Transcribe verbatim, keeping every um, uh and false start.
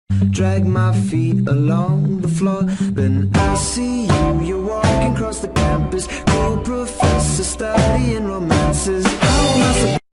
Drag my feet along the floor. Then I see you, you're walking across the campus. Cool professor studying romances.